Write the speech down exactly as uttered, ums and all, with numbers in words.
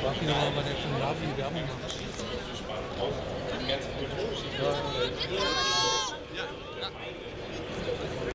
frag ihn doch mal, wann er für 'n Navi Werbung macht.